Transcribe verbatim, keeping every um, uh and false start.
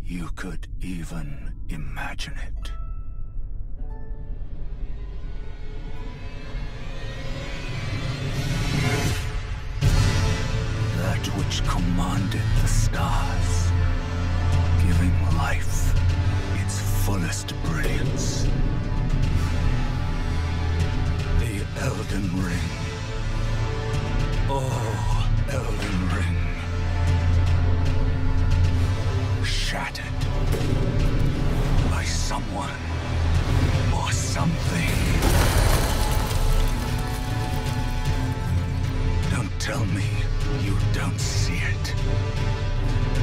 you could even imagine it. That which commanded the stars, giving life its fullest brilliance. The Elden Ring. Oh, Elden Ring. Shattered by someone or something. Don't tell me you don't see it.